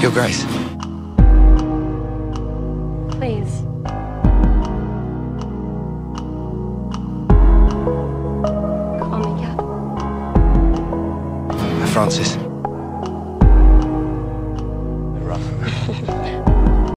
Your Grace. Please. Call me Katherine. Francis. Rough.